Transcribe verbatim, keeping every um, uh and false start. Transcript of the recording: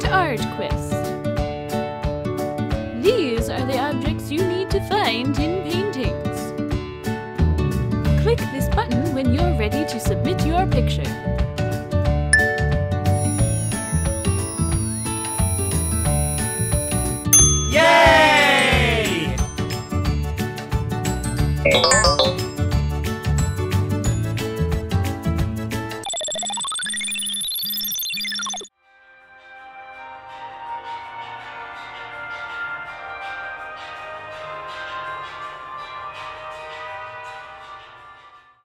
Create Art Quest. These are the objects you need to find in paintings. Click this button when you're ready to submit your picture.